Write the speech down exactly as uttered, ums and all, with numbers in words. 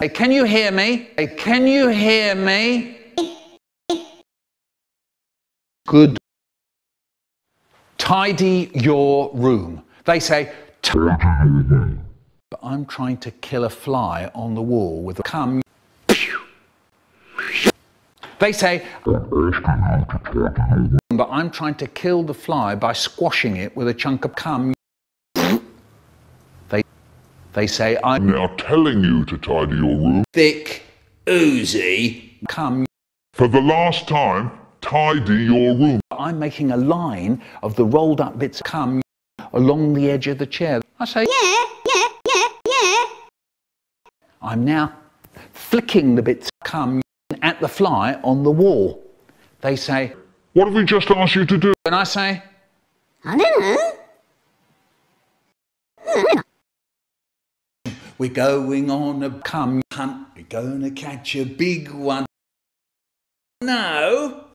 Hey, can you hear me? Hey, can you hear me? Good. Tidy your room. They say, but I'm trying to kill a fly on the wall with a cum. They say, but I'm trying to kill the fly by squashing it with a chunk of cum. They, they say, I'm now telling you to tidy your room. Thick, oozy cum. For the last time, tidy your room. I'm making a line of the rolled up bits of cum along the edge of the chair. I say, yeah, yeah, yeah, yeah. I'm now flicking the bits of cum at the fly on the wall. They say, what have we just asked you to do? And I say, I don't know. We're going on a cum hunt. We're going to catch a big one. No.